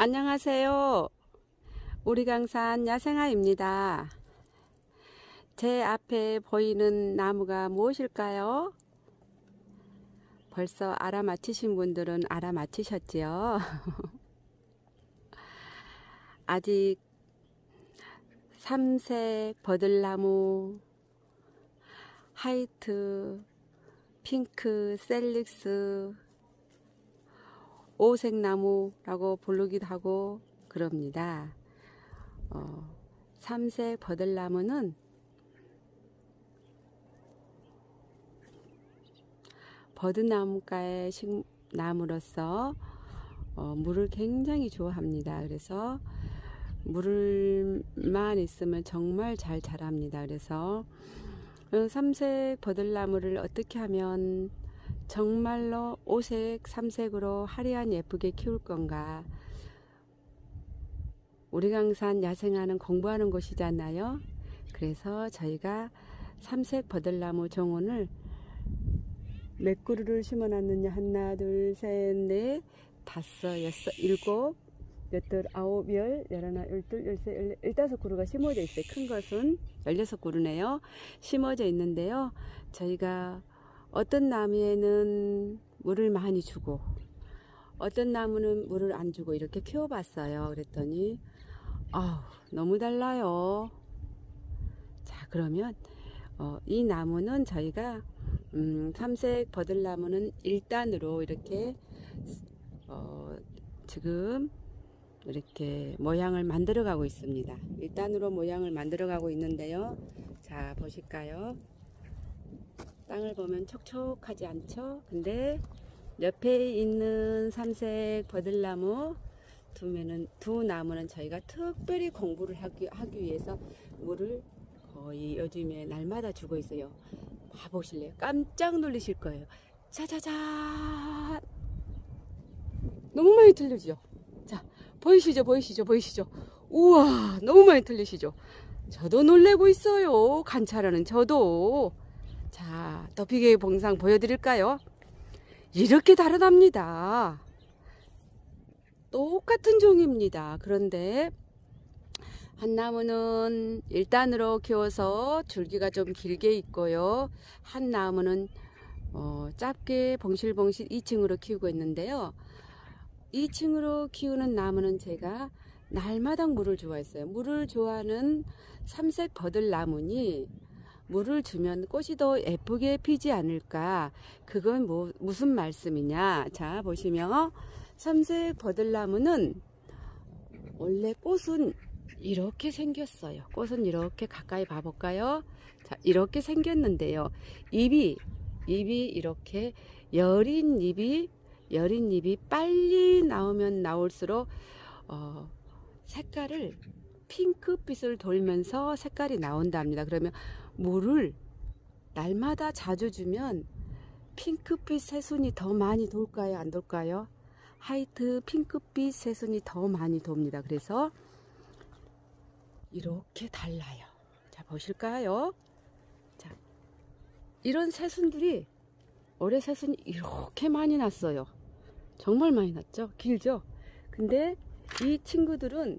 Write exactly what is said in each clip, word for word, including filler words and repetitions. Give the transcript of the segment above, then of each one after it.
안녕하세요. 우리강산 야생아입니다. 제 앞에 보이는 나무가 무엇일까요? 벌써 알아맞히신 분들은 알아맞히셨지요? 아직 삼색 버들나무, 하이트, 핑크, 셀릭스, 오색나무라고 부르기도 하고 그럽니다. 어, 삼색 버들나무는 버드나무과의 식나무로서 어, 물을 굉장히 좋아합니다. 그래서 물만 있으면 정말 잘 자랍니다. 그래서 삼색 버들나무를 어떻게 하면 정말로 오색, 삼색으로 화려한 예쁘게 키울 건가? 우리강산 야생화는 공부하는 곳이잖아요. 그래서 저희가 삼색 버들나무 종원을 몇 그루를 심어 놨느냐? 하나, 둘, 셋, 넷, 다섯, 여섯, 일곱, 여덟, 아홉, 열, 열하나, 열둘, 열세, 열네, 열다섯 그루가 심어져 있어요. 큰 것은 열여섯 그루네요. 심어져 있는데요. 저희가 어떤 나무에는 물을 많이 주고 어떤 나무는 물을 안 주고 이렇게 키워봤어요. 그랬더니 아우, 너무 달라요. 자, 그러면 어, 이 나무는 저희가 음, 삼색 버들나무는 일 단으로 이렇게 어, 지금 이렇게 모양을 만들어 가고 있습니다. 일 단으로 모양을 만들어 가고 있는데요. 자, 보실까요? 땅을 보면 촉촉하지 않죠? 근데 옆에 있는 삼색 버들나무 두, 면은, 두 나무는 저희가 특별히 공부를 하기, 하기 위해서 물을 거의 요즘에 날마다 주고 있어요. 봐보실래요? 깜짝 놀라실 거예요. 짜자잔! 너무 많이 틀리죠? 자, 보이시죠? 보이시죠? 보이시죠? 우와, 너무 많이 틀리시죠? 저도 놀래고 있어요. 관찰하는 저도. 자, 더 비교의 봉상 보여드릴까요? 이렇게 다르답니다. 똑같은 종입니다. 그런데 한 나무는 일 단으로 키워서 줄기가 좀 길게 있고요. 한 나무는 어, 짧게 봉실봉실 이 층으로 키우고 있는데요. 이 층으로 키우는 나무는 제가 날마다 물을 좋아했어요. 물을 좋아하는 삼색 버들나무니 물을 주면 꽃이 더 예쁘게 피지 않을까? 그건 뭐 무슨 말씀이냐? 자, 보시면 삼색 버들나무는 원래 꽃은 이렇게 생겼어요. 꽃은 이렇게 가까이 봐볼까요? 자, 이렇게 생겼는데요. 잎이 잎이 이렇게 여린 잎이 여린 잎이 빨리 나오면 나올수록 어, 색깔을 핑크빛을 돌면서 색깔이 나온답니다. 그러면 물을 날마다 자주 주면 핑크빛 새순이 더 많이 돌까요? 안 돌까요? 하이트 핑크빛 새순이 더 많이 돕니다. 그래서 이렇게 달라요. 자, 보실까요? 자, 이런 새순들이 올해 새순이 이렇게 많이 났어요. 정말 많이 났죠? 길죠? 근데 이 친구들은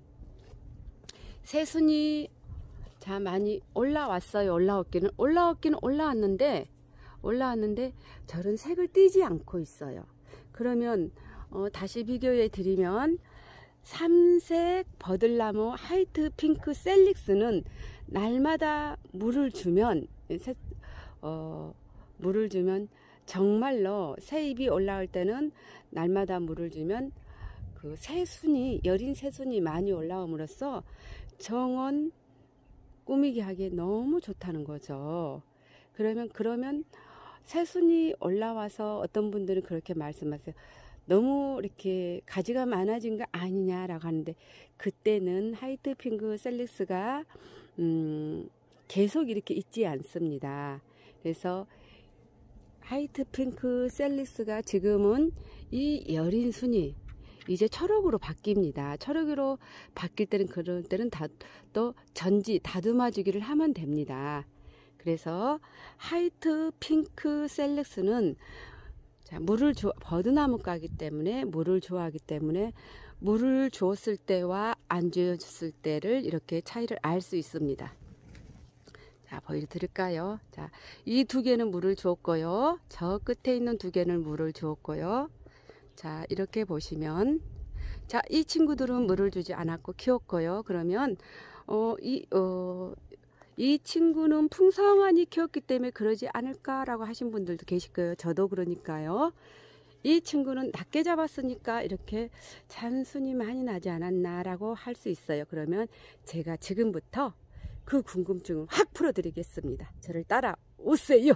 새순이 자 많이 올라왔어요. 올라왔기는 올라왔기는 올라왔는데 올라왔는데 저런 색을 띠지 않고 있어요. 그러면 어, 다시 비교해 드리면 삼색 버들나무 하이트 핑크 셀릭스는 날마다 물을 주면 새, 어, 물을 주면 정말로 새잎이 올라올 때는 날마다 물을 주면 그 새순이 여린 새순이 많이 올라옴으로써 정원 꾸미기 하기에 너무 좋다는 거죠. 그러면 그러면 새순이 올라와서 어떤 분들은 그렇게 말씀하세요. 너무 이렇게 가지가 많아진 거 아니냐라고 하는데 그때는 하이트 핑크 셀릭스가 음, 계속 이렇게 있지 않습니다. 그래서 하이트 핑크 셀릭스가 지금은 이 여린 순이 이제 초록으로 바뀝니다. 초록으로 바뀔 때는 그럴 때는 다, 또 전지 다듬어 주기를 하면 됩니다. 그래서 하이트 핑크 셀렉스는 자, 물을 조, 버드나무과기 때문에 물을 좋아하기 때문에 물을 주었을 때와 안 주었을 때를 이렇게 차이를 알 수 있습니다. 자, 보여드릴까요? 자, 이 두 개는 물을 주었고요. 저 끝에 있는 두 개는 물을 주었고요. 자, 이렇게 보시면, 자, 이 친구들은 물을 주지 않았고 키웠고요. 그러면 어, 이, 어, 이 친구는 풍성하니 키웠기 때문에 그러지 않을까라고 하신 분들도 계실 거예요. 저도 그러니까요. 이 친구는 낮게 잡았으니까 이렇게 잔순이 많이 나지 않았나라고 할 수 있어요. 그러면 제가 지금부터 그 궁금증을 확 풀어드리겠습니다. 저를 따라오세요.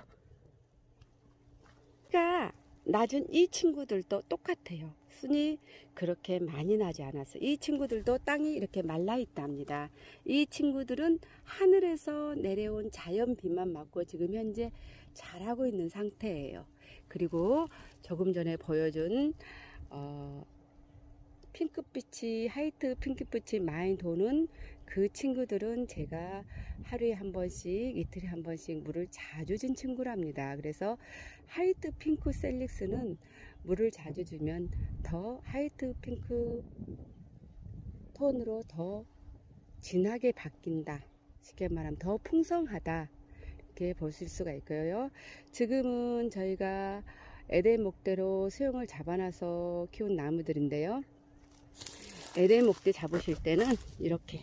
그러니까 낮은 이 친구들도 똑같아요. 순이 그렇게 많이 나지 않았어요. 이 친구들도 땅이 이렇게 말라 있답니다. 이 친구들은 하늘에서 내려온 자연 비만 맞고 지금 현재 자라고 있는 상태예요. 그리고 조금 전에 보여준 어, 핑크빛이 하이트 핑크빛이 많이 도는 그 친구들은 제가 하루에 한 번씩 이틀에 한 번씩 물을 자주 준 친구랍니다. 그래서 하이트 핑크 셀릭스는 물을 자주 주면 더 하이트 핑크 톤으로 더 진하게 바뀐다. 쉽게 말하면 더 풍성하다. 이렇게 보실 수가 있고요. 지금은 저희가 에덴 목대로 수영을 잡아놔서 키운 나무들인데요. 에덴 목대 잡으실 때는 이렇게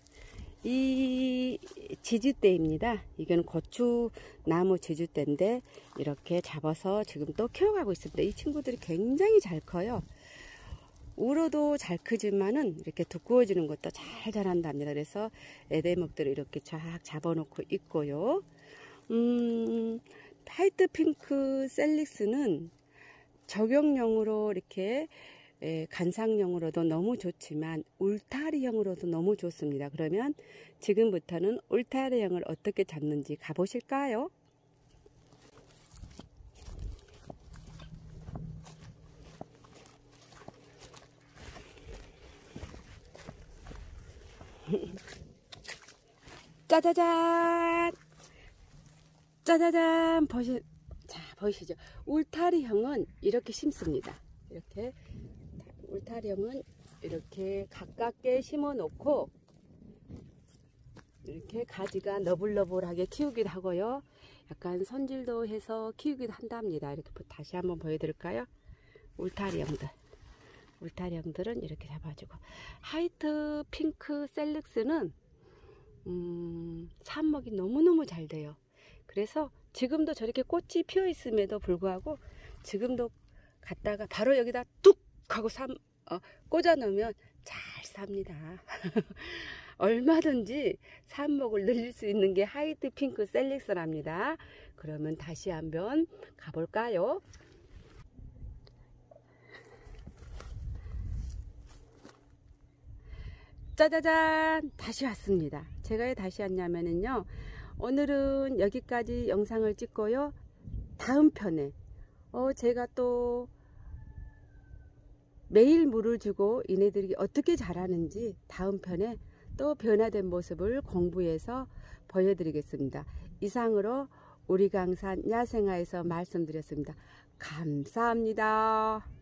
이 지주대입니다. 이건 고추나무 지주대인데 이렇게 잡아서 지금 또 키워가고 있습니다. 이 친구들이 굉장히 잘 커요. 우로도 잘 크지만은 이렇게 두꺼워지는 것도 잘 자란답니다. 그래서 에덴 목대를 이렇게 쫙 잡아놓고 있고요. 음, 하이트 핑크 셀릭스는 적용용으로 이렇게 에, 관상용으로도 너무 좋지만 울타리형으로도 너무 좋습니다. 그러면 지금부터는 울타리형을 어떻게 잡는지 가보실까요? 짜자잔! 짜자잔! 보시, 자, 보이시죠? 울타리형은 이렇게 심습니다. 이렇게. 울타리형은 이렇게 가깝게 심어 놓고 이렇게 가지가 너불너불하게 키우기도 하고요. 약간 손질도 해서 키우기도 한답니다. 이렇게 다시 한번 보여드릴까요? 울타리형들. 울타리형들은 이렇게 잡아주고. 하이트 핑크 셀릭스는 음, 삽목이 너무너무 잘 돼요. 그래서 지금도 저렇게 꽃이 피어 있음에도 불구하고 지금도 갔다가 바로 여기다 뚝 하고 삼, 어, 꽂아 놓으면 잘 삽니다. 얼마든지 삽목을 늘릴 수 있는 게 하이트 핑크 셀릭스랍니다. 그러면 다시 한번 가볼까요? 짜자잔! 다시 왔습니다. 제가 왜 다시 왔냐면요. 오늘은 여기까지 영상을 찍고요. 다음 편에 어, 제가 또 매일 물을 주고 얘네들이 어떻게 자라는지 다음 편에 또 변화된 모습을 공부해서 보여드리겠습니다. 이상으로 우리 강산 야생화에서 말씀드렸습니다. 감사합니다.